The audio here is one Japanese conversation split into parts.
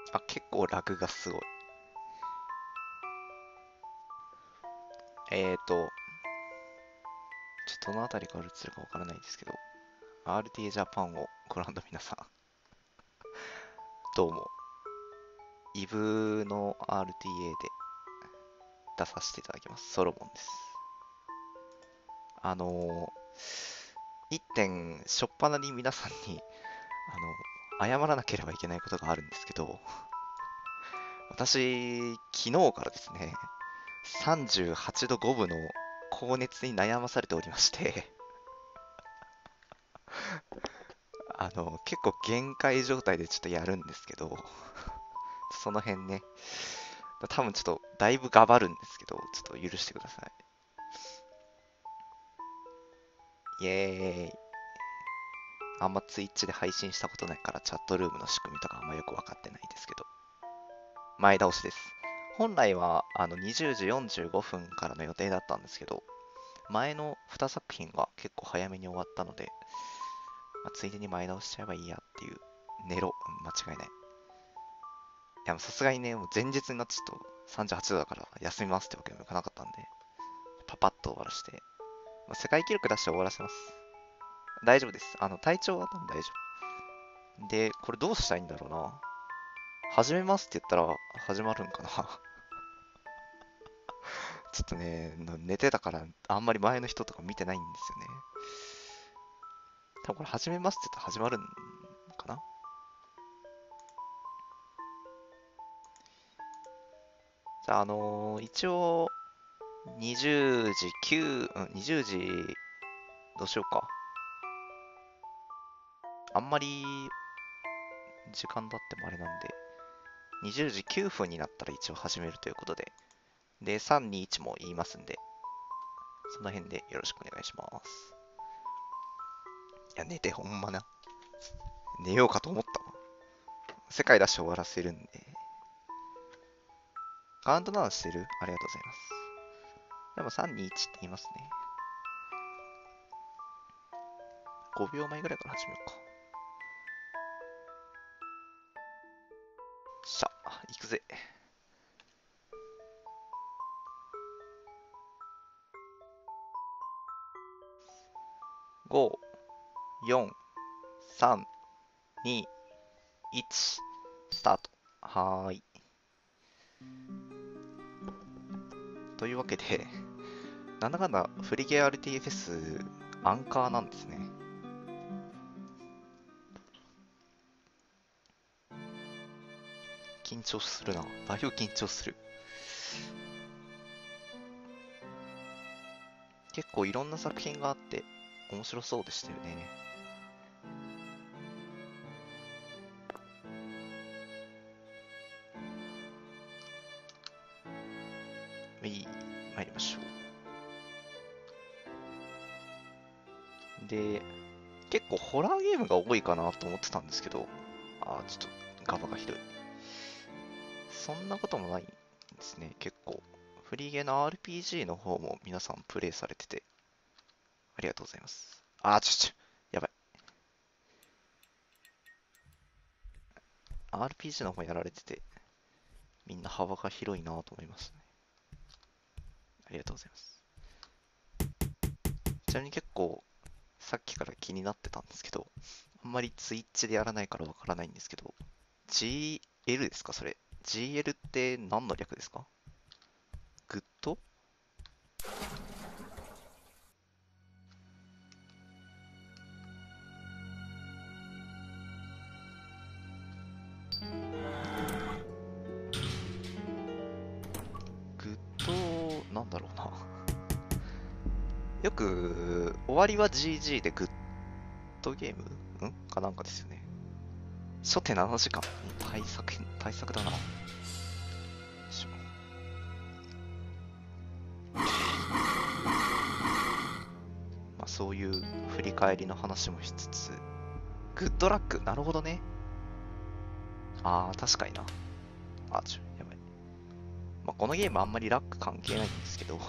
あ、結構ラグがすごい。ちょっとどのあたりから映るかわからないですけど、RTA ジャパンをご覧の皆さん、どうも、イブの RTA で出させていただきます。ソロモンです。一点、しょっぱなに皆さんに、謝らなければいけないことがあるんですけど、私、昨日からですね、38度5分の高熱に悩まされておりまして、結構限界状態でちょっとやるんですけど、その辺ね、多分ちょっとだいぶがばるんですけど、ちょっと許してください。イエーイ。あんまツイッチで配信したことないからチャットルームの仕組みとかあんまよくわかってないですけど、前倒しです。本来は20時45分からの予定だったんですけど、前の2作品が結構早めに終わったので、ついでに前倒しちゃえばいいやっていう、寝ろ、間違いない。いや、さすがにね、もう前日になってちょっと38度だから休みますってわけにもいかなかったんで、パパッと終わらして、世界記録出して終わらせます。大丈夫です。体調は多分大丈夫。で、これどうしたらいいんだろうな。始めますって言ったら始まるんかな。ちょっとね、寝てたからあんまり前の人とか見てないんですよね。多分これ始めますって言ったら始まるんかな。じゃあ、一応、20時9、20時、どうしようか。あんまり時間経ってもあれなんで、20時9分になったら一応始めるということで、で、3、2、1も言いますんで、その辺でよろしくお願いします。いや、寝てほんまな。寝ようかと思ったわ。世界出して終わらせるんで。カウントダウンしてるありがとうございます。でも3、2、1って言いますね。5秒前ぐらいから始めようか。しゃ、行くぜ。5、4、3、2、1、スタート。はーい。というわけで、なんだかんだフリゲ RT フェスアンカーなんですね。緊張するな。だいぶ緊張する。結構いろんな作品があって面白そうでしたよね。参りましょう。で、結構ホラーゲームが多いかなと思ってたんですけど、ちょっとガバがひどい。そんなこともないんですね、結構。フリーゲーの RPG の方も皆さんプレイされてて、ありがとうございます。やばい。RPG の方やられてて、みんな幅が広いなと思いましたね。ありがとうございます。ちなみに結構、さっきから気になってたんですけど、あんまりツイッチでやらないからわからないんですけど、GL ですかそれ。GL って何の略ですか？グッドグッド、なんだろうな。よく、終わりは GG でグッドゲームかなんかですよね。初手7時間。対策だな。まあ、そういう振り返りの話もしつつ、グッドラック、なるほどね。確かにな。やばい。まあ、このゲームあんまりラック関係ないんですけど、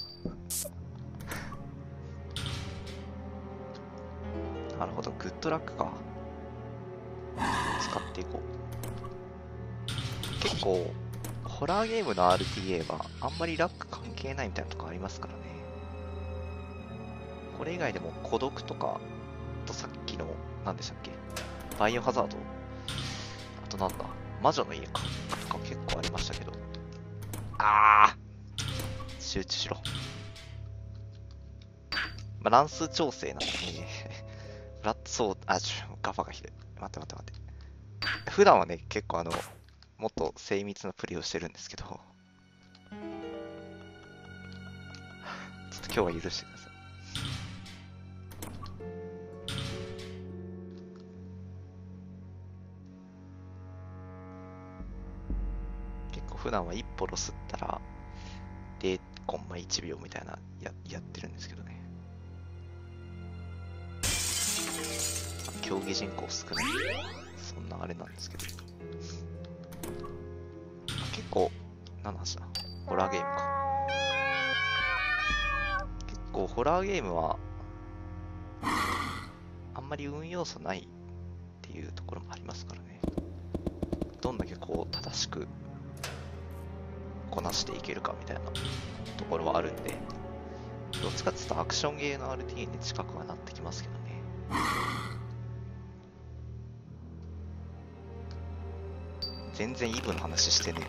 なるほど、グッドラックか。使っていこう。 結構、ホラーゲームの RTA はあんまりラック関係ないみたいなとこありますからね。これ以外でも孤独とか、あとさっきの、何でしたっけ、バイオハザード、あとなんだ、魔女の家か、とか結構ありましたけど。集中しろ。まあ、乱数調整なんで、フラットソー、ガバがひどい。待って。普段はね、結構もっと精密なプレイをしてるんですけど、ちょっと今日は許してください。結構普段は1ポロ吸ったら0コンマ1秒みたいなやってるんですけどね。競技人口少ない。そんなあれなんですけど。結構、何の話だ？ホラーゲームか。結構ホラーゲームは、あんまり運要素ないっていうところもありますからね。どんだけこう、正しくこなしていけるかみたいなところはあるんで、どっちかっていうとアクションゲーの RTA に近くはなってきますけどね。全然イブの話してね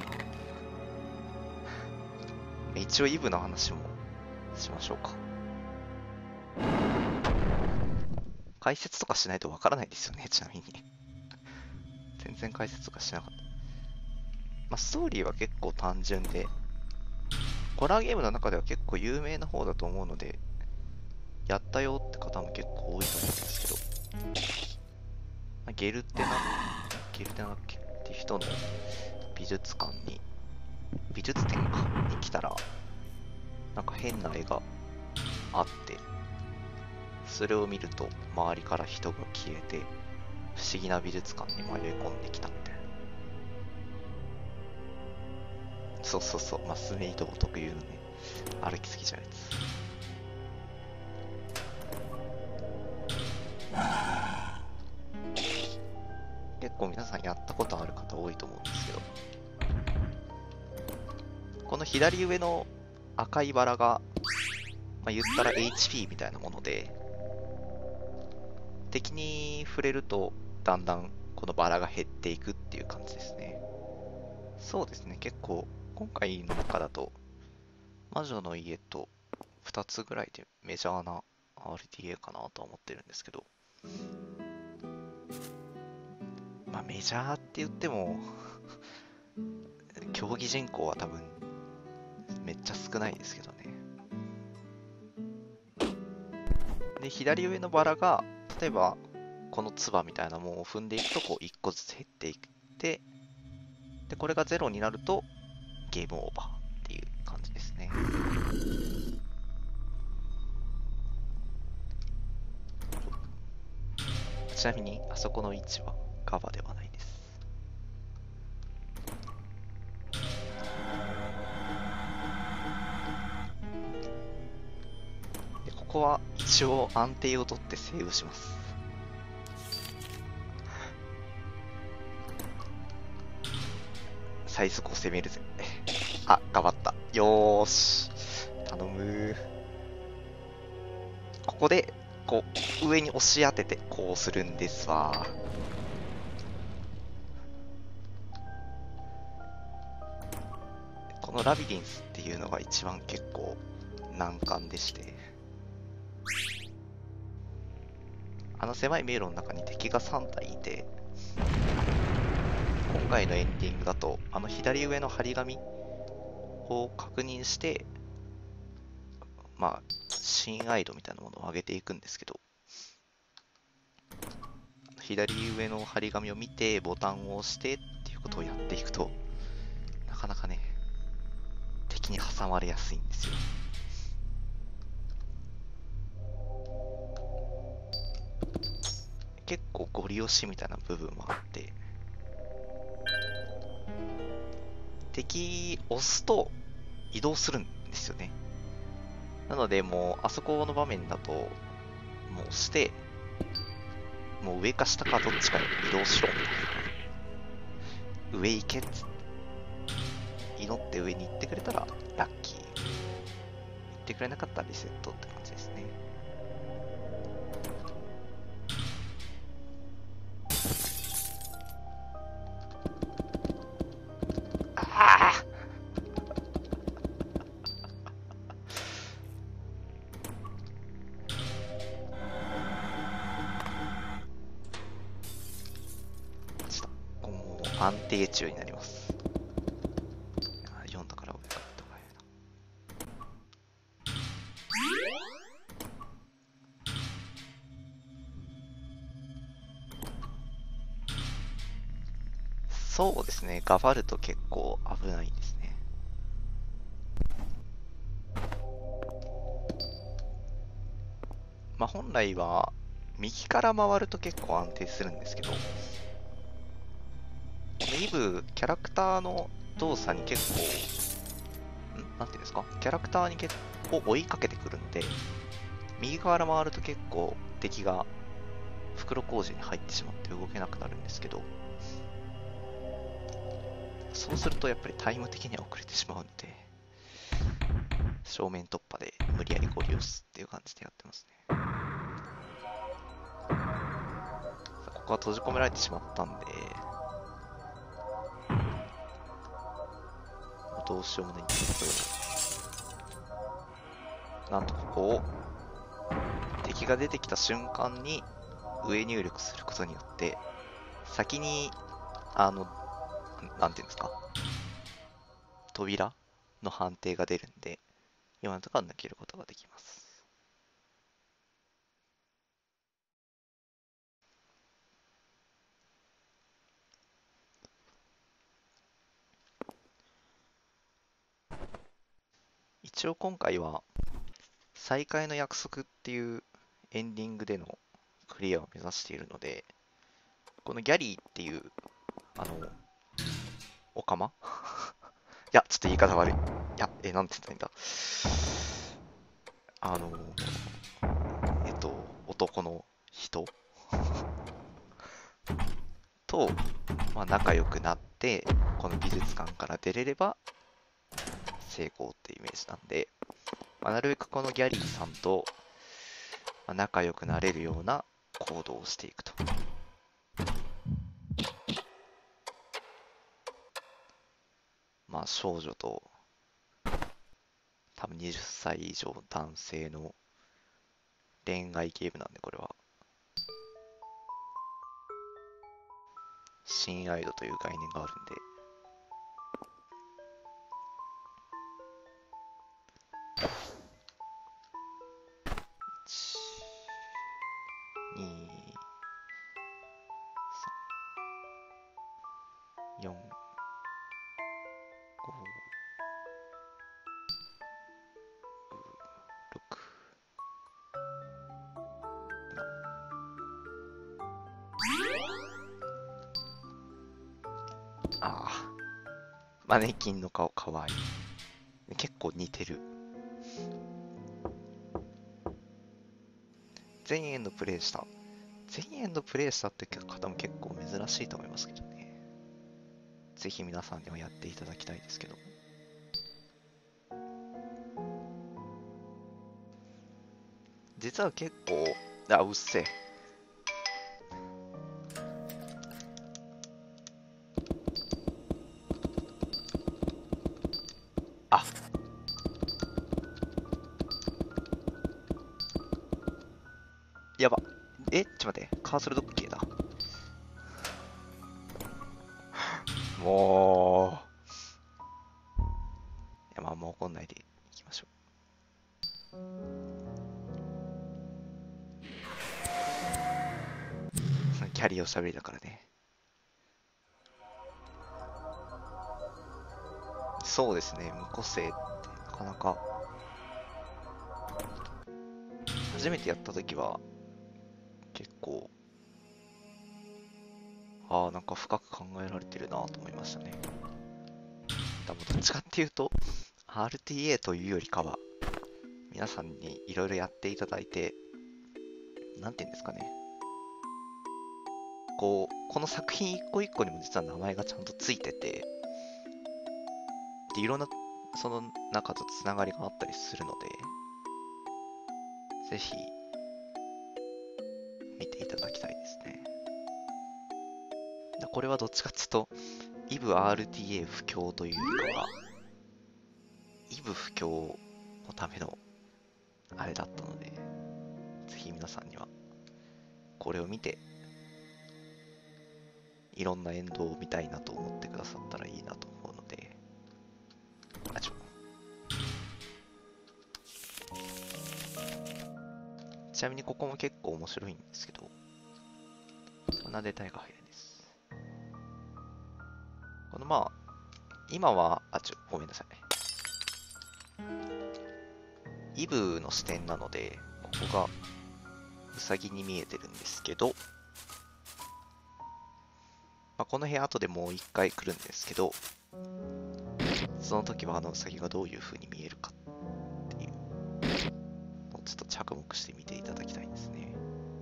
え。一応イブの話もしましょうか。解説とかしないとわからないですよね、ちなみに。全然解説とかしなかった。まあ、ストーリーは結構単純で、ホラーゲームの中では結構有名な方だと思うので、やったよって方も結構多いと思うんですけど、まあ、ゲルテナだっけっていう人の美術展かに来たら、なんか変な絵があって、それを見ると周りから人が消えて、不思議な美術館に迷い込んできたみたいな。そう、マスメイト特有のね、歩きすぎちゃうやつ。結構皆さんやったことある方多いと思うんですけど、この左上の赤いバラが、まあ、言ったら HP みたいなもので、敵に触れるとだんだんこのバラが減っていくっていう感じですね。そうですね、結構今回の中だと魔女の家と2つぐらいでメジャーな RTA かなとは思ってるんですけど、まあメジャーって言っても競技人口は多分めっちゃ少ないですけどね。で、左上のバラが例えばこのツバみたいなものを踏んでいくとこう1個ずつ減っていって、でこれが0になるとゲームオーバーっていう感じですね。ちなみにあそこの位置はガバではないです。でここは一応安定をとってセーブします。最速を攻めるぜ。あ、頑張った。よーし。頼む。ここで、こう、上に押し当てて、こうするんですわ。このラビリンスっていうのが一番結構難関でして、あの狭い迷路の中に敵が3体いて、今回のエンディングだと、あの左上の張り紙を確認して、まあ、新アイドみたいなものを上げていくんですけど、左上の張り紙を見て、ボタンを押してっていうことをやっていくと、なかなかね、敵に挟まれやすいんですよ。結構ゴリ押しみたいな部分もあって、敵押すと移動するんですよね。なのでもうあそこの場面だともう押してもう上か下かどっちかに移動しろみたいな、上行けっつって祈って上に行ってくれたらラッキー。行ってくれなかったらリセットって感じですね。ああちょっと、もう安定中になります。4だから上かった方がいいな。そうですね、ガバると結構危ないですね。まあ本来は右から回ると結構安定するんですけど、このイブ、キャラクターの動作に結構、なんていうんですか、キャラクターに結構追いかけてくるので、右側から回ると結構敵が袋小路に入ってしまって動けなくなるんですけど、そうするとやっぱりタイム的には遅れてしまうので、正面突破で無理やりゴリ押すっていう感じでやってますね。ここは閉じ込められてしまったんで、どうしようもないんですけど、なんとここを敵が出てきた瞬間に上入力することによって、先に、なんていうんですか、扉の判定が出るんで、今のところ抜けることができます。一応今回は、再会の約束っていうエンディングでのクリアを目指しているので、このギャリーっていう、あの、オカマいや、ちょっと言い方悪い。いや、なんて言ったらいいんだ。あの、男の人と、まあ、仲良くなって、この美術館から出れれば成功っていうイメージなんで、まあ、なるべくこのギャリーさんと、まあ、仲良くなれるような行動をしていくと。まあ、少女と多分20歳以上男性の恋愛ゲームなんで、これは。親愛度という概念があるんで、1、2、3、4、5、6、ああ、マネキンの顔かわいい。結構似てる。全エンドプレイした。全エンドプレイしたって方も結構珍しいと思いますけどね。ぜひ皆さんにはやっていただきたいですけど。実は結構、うっせえ。あ、やば。ちょっと待って。カーソルどこ消えた？もう。いや、まあ、もう怒んないでいきましょう。キャリーおしゃべりだからね。そうですね。無個性ってなかなか。初めてやった時は、結構、なんか深く考えられてるなと思いましたね。多分どっちかっていうと、RTA というよりかは、皆さんにいろいろやっていただいて、なんていうんですかね。この作品一個一個にも実は名前がちゃんとついてて、 っていろんなその中とつながりがあったりするので、ぜひ見ていただきたいですね。これはどっちかっていうと、EVE-RTA 布教というよりかは、EVE 布教のためのあれだったので、ぜひ皆さんにはこれを見て、いろんなエンドを見たいなと思ってくださったらいいなと思うので、ちなみにここも結構面白いんですけど、こんなデータが入るんです。この今は、ごめんなさい。イブの視点なので、ここがウサギに見えてるんですけど、この部屋後でもう一回来るんですけど、その時はウサギがどういう風に見えるかっていうのをちょっと着目してみていただきたいですね。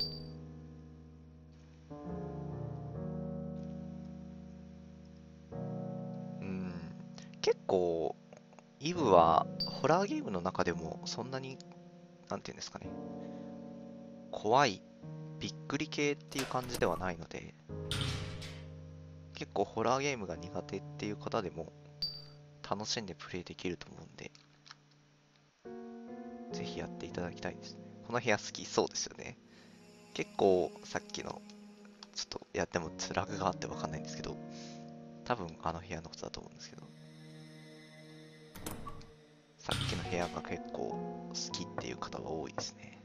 結構、イブはホラーゲームの中でもそんなに、なんていうんですかね、怖い、びっくり系っていう感じではないので、結構ホラーゲームが苦手っていう方でも楽しんでプレイできると思うんで、ぜひやっていただきたいですね。この部屋好きそうですよね。結構さっきの、ちょっとやってもラグがあってわかんないんですけど、多分あの部屋のことだと思うんですけど、さっきの部屋が結構好きっていう方が多いですね。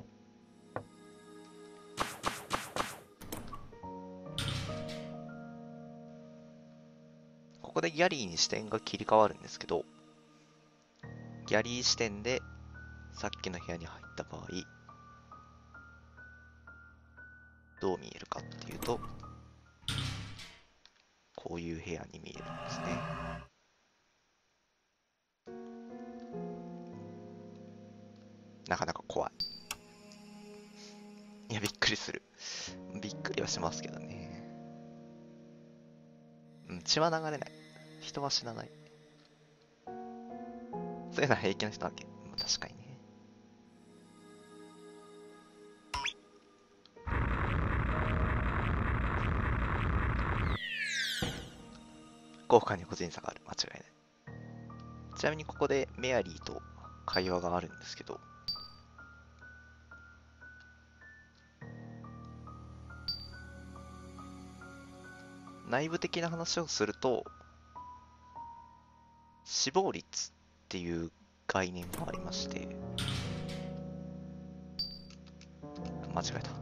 ここでギャリーに視点が切り替わるんですけど、ギャリー視点でさっきの部屋に入った場合、どう見えるかっていうと、こういう部屋に見えるんですね。なかなか怖い。いや、びっくりする。びっくりはしますけどね。血は流れない。人は死なない。そういうのは平気な人だけ。確かにね。効果に個人差がある。間違いない。ちなみにここでメアリーと会話があるんですけど、内部的な話をすると、死亡率っていう概念がありまして、間違えた。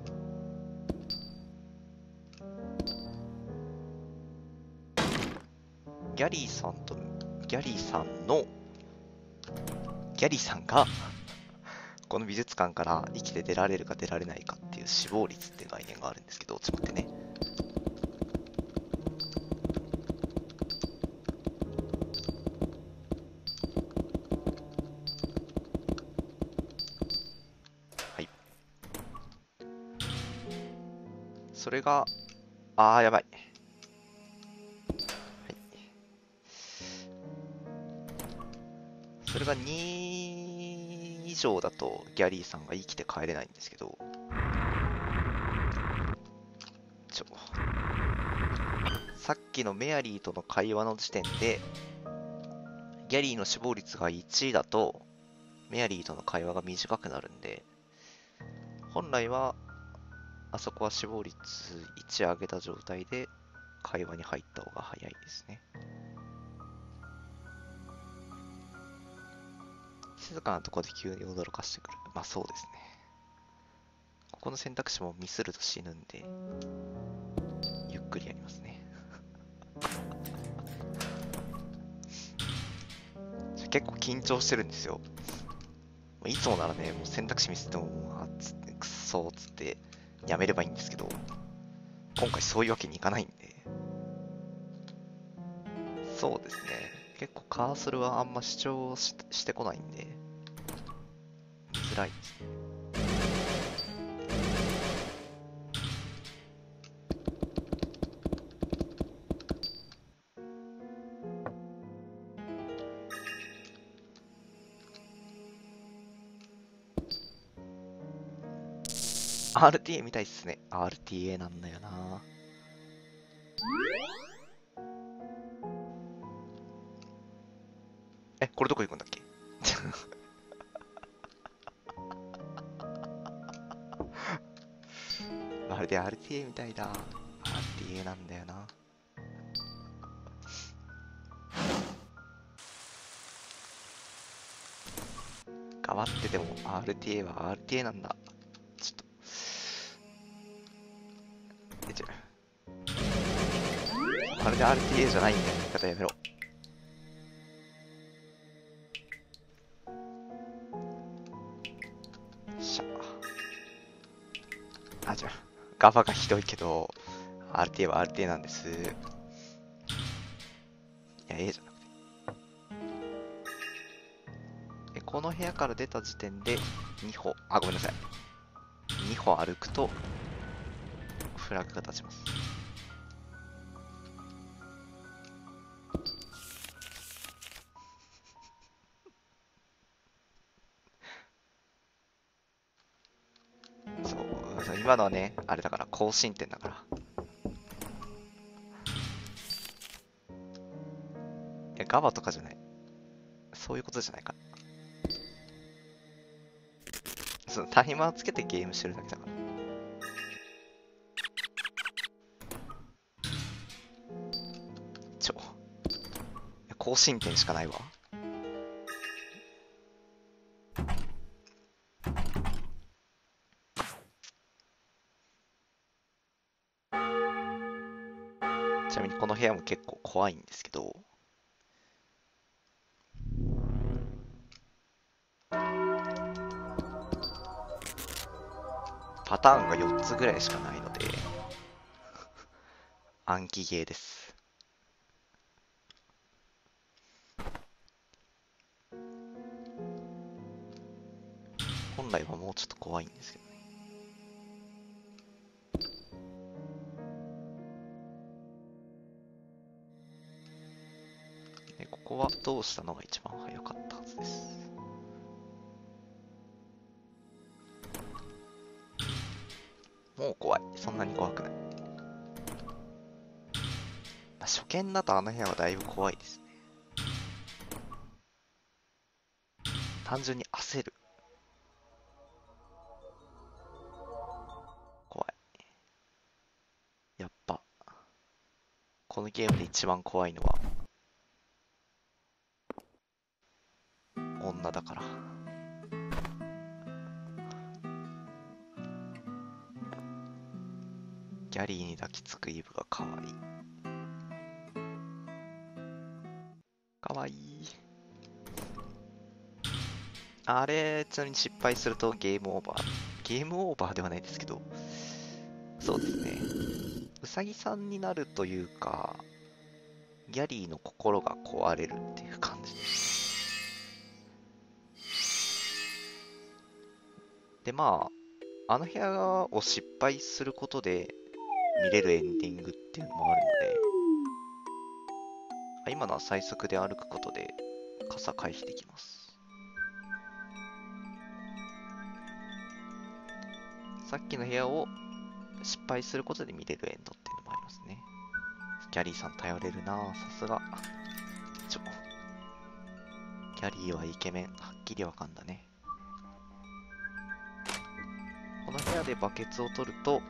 ギャリーさんと、ギャリーさんの、ギャリーさんが、この美術館から生きて出られるか出られないかっていう死亡率って概念があるんですけど、ちょっと待ってね。はい。それが、やばい。はい。それが2以上だとギャリーさんが生きて帰れないんですけど、さっきのメアリーとの会話の時点で、ギャリーの死亡率が1位だと、メアリーとの会話が短くなるんで、本来は、あそこは死亡率1上げた状態で会話に入った方が早いですね。静かなところで急に驚かしてくる。そうですね。ここの選択肢もミスると死ぬんで、ゆっくりやりますね。結構緊張してるんですよ。いつもならね、もう選択肢ミスっても、つってくっそーっつってやめればいいんですけど、今回そういうわけにいかないんで、そうですね。結構カーソルはあんま主張してこないんで、見づらいですね。 RTA みたいっすね。RTA なんだよな。え、これどこ行くんだっけ？まるで RTA みたいだ。RTA なんだよな。変わってても RTA は RTA なんだ。ちょっと。え、まるで RTA じゃないみたいな言い方やめろ。しゃあ。ガバがひどいけど、RTA は RTA なんです。いや、A じゃなくて。この部屋から出た時点で2歩、ごめんなさい。2歩歩くと、フラグが立ちます。そう、今のはね、あれだから、更新点だから。いや、ガバとかじゃない。そういうことじゃないから。そのタイマーつけてゲームしてるだけだから。更新点しかないわ。ちなみにこの部屋も結構怖いんですけど、パターンが4つぐらいしかないので、暗記ゲーです。本来はもうちょっと怖いんですけどね。で、ここはどうしたのが一番早かったはずです。もう怖い。そんなに怖くない。初見だとあの部屋はだいぶ怖いですね。単純に焦る。怖い。やっぱ、このゲームで一番怖いのは、女だから。ギャリーに抱きつくイブが可愛い。可愛い。あれ、ちなみに失敗するとゲームオーバー。ゲームオーバーではないですけど、そうですね。うさぎさんになるというか、ギャリーの心が壊れるっていう感じです。で、まあ、あの部屋を失敗することで見れるエンディングっていうのもあるので、今のは最速で歩くことで傘回避できます。さっきの部屋を失敗することで見れるエンドっていうのもありますね。ギャリーさん頼れるなぁ、さすが。ギャリーはイケメン、はっきりわかんだね。この部屋でバケツを取ると、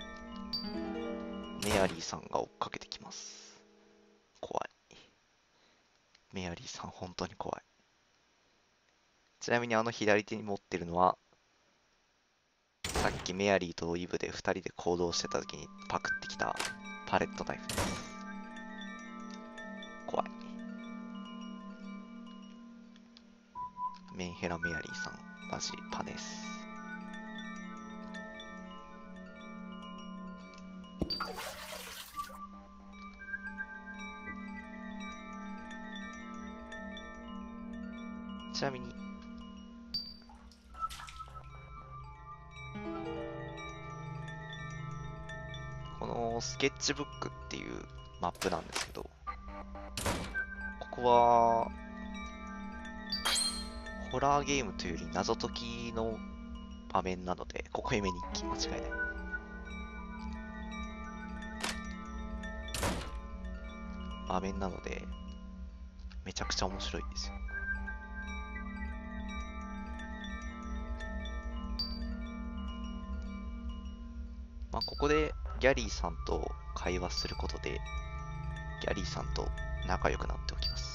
メアリーさんが追っかけてきます。怖い。メアリーさん、本当に怖い。ちなみにあの左手に持ってるのは、さっきメアリーとイブで2人で行動してた時にパクってきたパレットナイフです。怖い。メンヘラメアリーさん、マジパネス。ちなみに、このスケッチブックっていうマップなんですけど、ここは、ホラーゲームというより謎解きの場面なので、ここ夢日記間違いない。場面なので、めちゃくちゃ面白いんですよ。まあ、ここでギャリーさんと会話することで、ギャリーさんと仲良くなっておきます。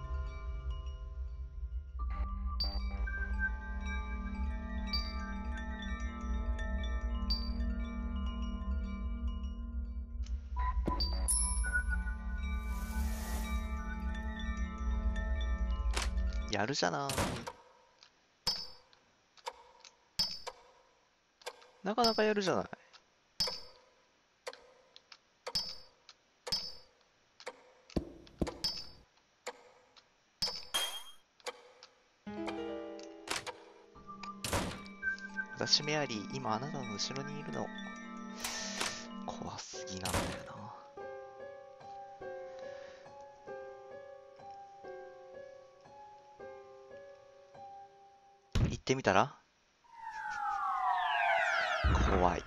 やるじゃない。なかなかやるじゃない。私メアリー、今あなたの後ろにいるの。怖すぎなんだよな。行ってみたら怖い。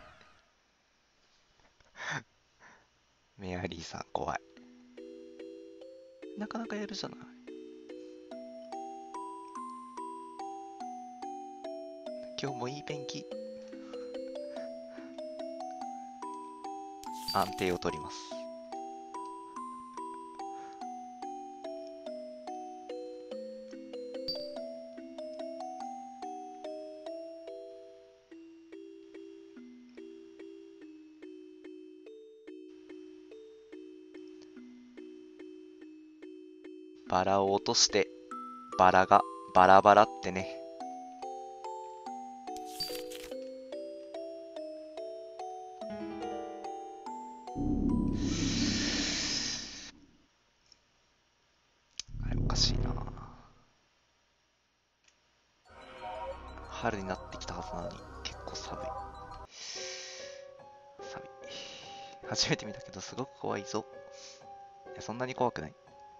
メアリーさん怖い。なかなかやるじゃない。今日もいい天気。安定を取ります。バラを落として、バラがバラバラってね。あれおかしいな。春になってきたはずなのに結構寒い。寒い。初めて見たけどすごく怖いぞ。いや、そんなに怖くない。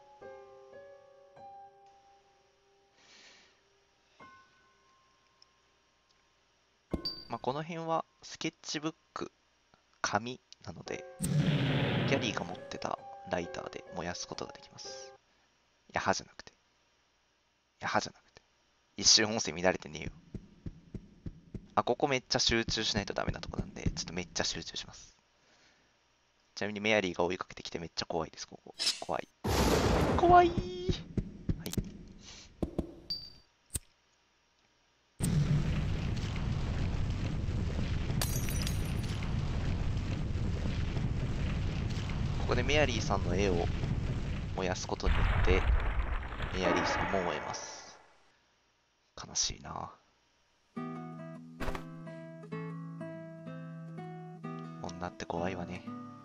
まあ、この辺はスケッチブック、紙なので、ギャリーが持ってたライターで燃やすことができます。いやはじゃなくて。いやはじゃなくて。一瞬音声乱れてねえよ。あ、ここめっちゃ集中しないとダメなとこなんで、ちょっとめっちゃ集中します。ちなみにメアリーが追いかけてきてめっちゃ怖いです、ここ。怖い。怖い。はい。ここでメアリーさんの絵を燃やすことによって、メアリーさんも燃えます。悲しいな。女って怖いわね。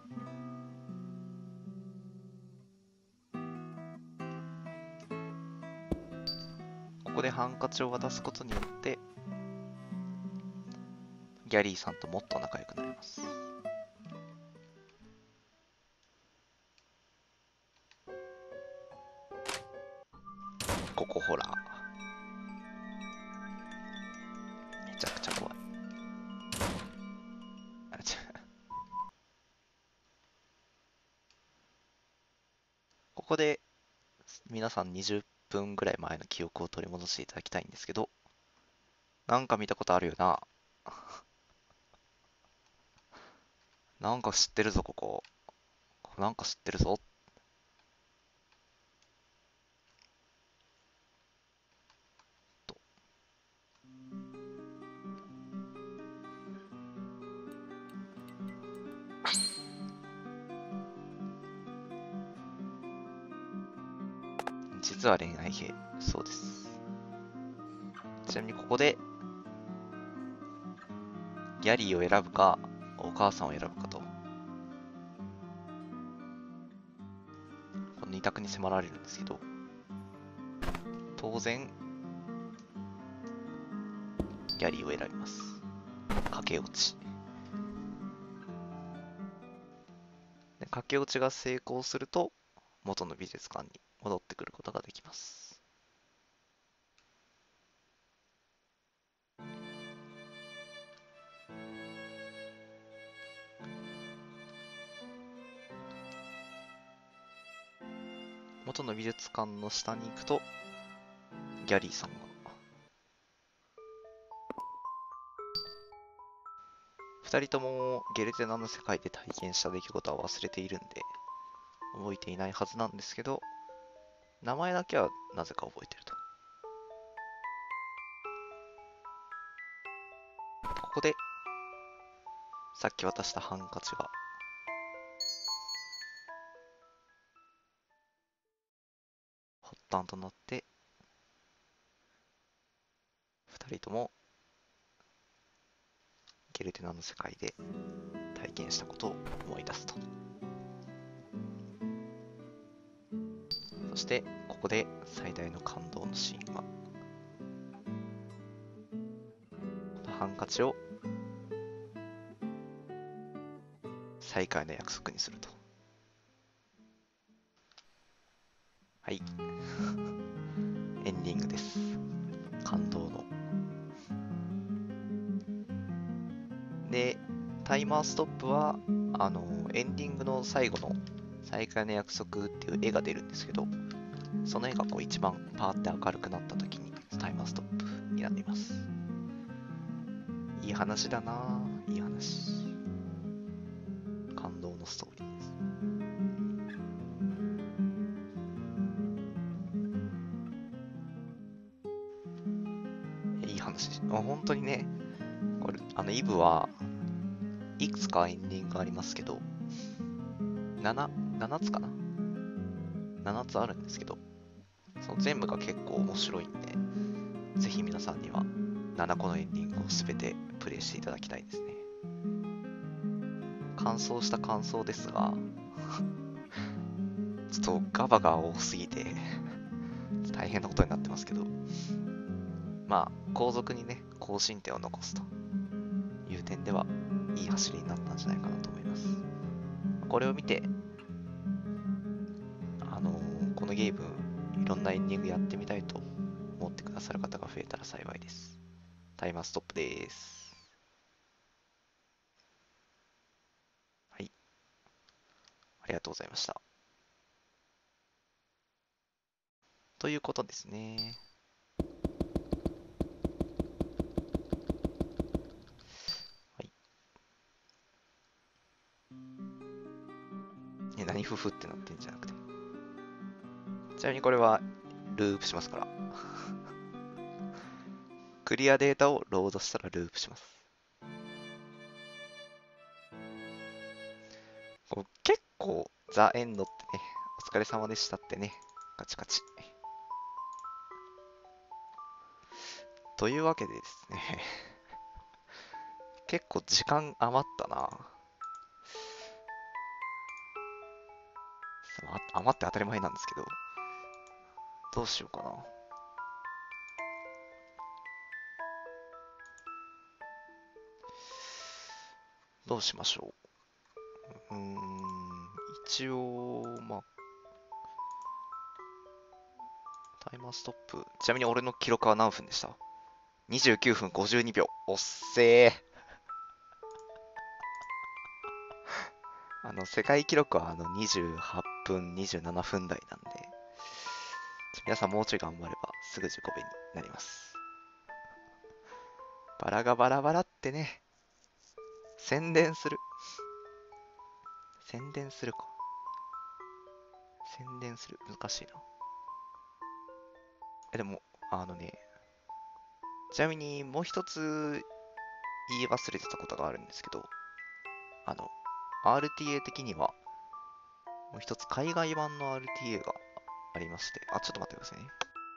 ここでハンカチを渡すことによって、ギャリーさんともっと仲良くなります。ここほら。めちゃくちゃ怖い。あちゃここで皆さん20分ぐらい前の記憶を取り戻していただきたいんですけど、なんか見たことあるよな。なんか知ってるぞ、ここ。なんか知ってるぞ。と。実は恋愛系。そうです。ちなみにここで、ギャリーを選ぶか、お母さんを選ぶかと。この二択に迫られるんですけど、当然、ギャリーを選びます。駆け落ち。で駆け落ちが成功すると、元の美術館に戻ってくることができます。 元の美術館の下に行くと、ギャリーさんが。二人ともゲルテナの世界で体験した出来事は忘れているんで、覚えていないはずなんですけど、名前だけはなぜか覚えてると。ここで、さっき渡したハンカチが、発端となって、二人ともゲルテナの世界で体験したことを思い出すと。そして、ここで最大の感動のシーンは、このハンカチを再会の約束にすると。はい。エンディングです。感動の。で、タイマーストップは、エンディングの最後の再会の約束っていう絵が出るんですけど、その絵がこう一番パーって明るくなった時にタイマーストップになります。いい話だなぁ。いい話。感動のストーリーです。いい話。本当にね、これ、イブはいくつかエンディングがありますけど、7つかな ?7 つあるんですけど、その全部が結構面白いんで、ぜひ皆さんには7個のエンディングを全てプレイしていただきたいですね。完走した感想ですが、ちょっとガバが多すぎて大変なことになってますけど、まあ、後続にね、更新点を残すという点では、いい走りになったんじゃないかなと思います。これを見て、このゲーム、いろんなエンディングやってみたいと思ってくださる方が増えたら幸いです。タイマーストップです。はい、ありがとうございました。ということですね。はい。何ふふってなってんじゃなくて。ちなみにこれはループしますから。クリアデータをロードしたらループします。結構、ザ・エンドってね、お疲れ様でしたってね、カチカチ。というわけでですね、結構時間余ったな。余って当たり前なんですけど、どうしようかな。どうしましょう。一応、まあ、タイマーストップ。ちなみに俺の記録は何分でした？ 29 分52秒。おっせー。世界記録は28分27分台なんで、皆さんもうちょい頑張ればすぐ自己ベになります。バラがバラバラってね、宣伝する。宣伝するか。宣伝する。難しいな。でも、ね、ちなみにもう一つ言い忘れてたことがあるんですけど、RTA 的には、もう一つ海外版の RTA がありまして、ちょっと待ってくださいね。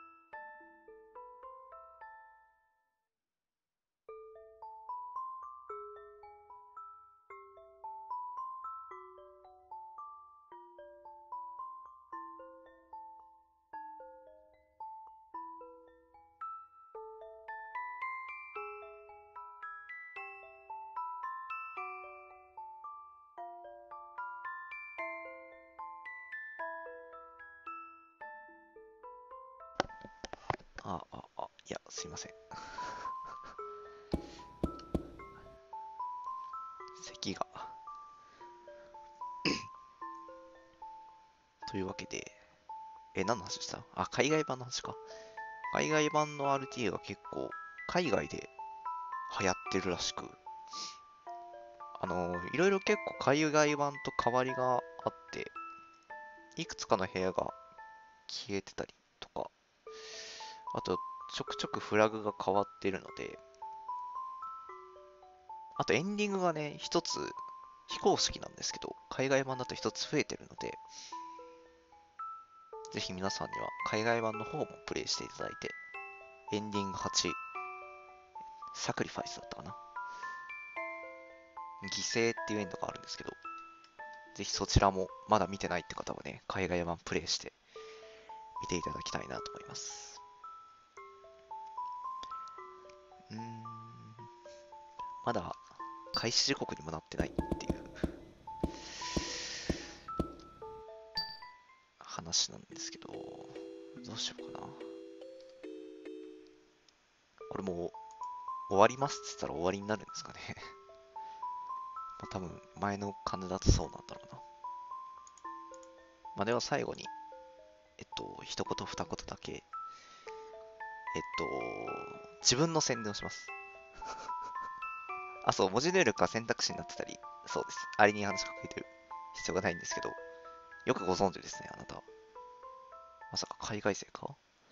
いや、すいません。咳が。というわけで、 何の話したあ、海外版の話か。海外版の RTA が結構、海外で流行ってるらしく、いろいろ結構海外版と変わりがあって、いくつかの部屋が消えてたりとか、あと、ちょくちょくフラグが変わってるので、あとエンディングがね、一つ非公式なんですけど、海外版だと一つ増えてるので、ぜひ皆さんには海外版の方もプレイしていただいて、エンディング8、サクリファイスだったかな。犠牲っていうエンドがあるんですけど、ぜひそちらもまだ見てないって方はね、海外版プレイして見ていただきたいなと思います。まだ開始時刻にもなってないっていう話なんですけど、どうしようかな。これもう終わりますって言ったら終わりになるんですかね。まあ多分前の感じだとそうなんだろうな。まあでは最後に、一言二言だけ、自分の宣伝をします。あ、そう、文字入力が選択肢になってたり、そうです。あれに話しかけてる必要がないんですけど、よくご存知ですね、あなたは。まさか海外勢か。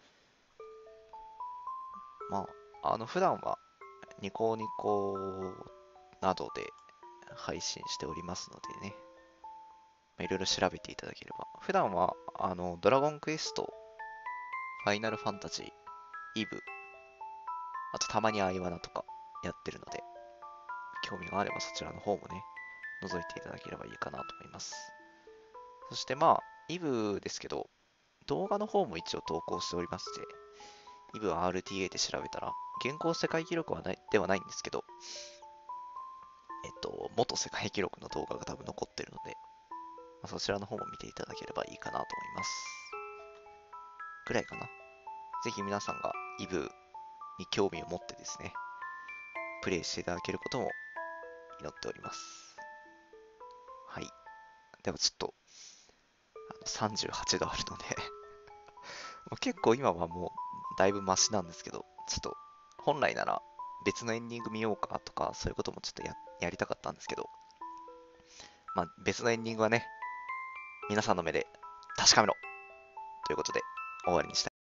まあ、普段はニコニコなどで配信しておりますのでね、いろいろ調べていただければ。普段は、ドラゴンクエスト、ファイナルファンタジー、イブ、あとたまにアイワナとかやってるので、興味があればそちらの方もね、覗いていただければいいかなと思います。そしてまあ、イブですけど、動画の方も一応投稿しておりまして、イブは RTA で調べたら、現行世界記録はないではないんですけど、元世界記録の動画が多分残ってるので、まあ、そちらの方も見ていただければいいかなと思います。ぐらいかな。ぜひ皆さんがイブに興味を持ってですね、プレイしていただけることも祈っております。はい。でもちょっと、38度あるので結構今はもうだいぶマシなんですけど、ちょっと本来なら別のエンディング見ようかとか、そういうこともちょっとやりたかったんですけど、まあ別のエンディングはね、皆さんの目で確かめろということで終わりにしたい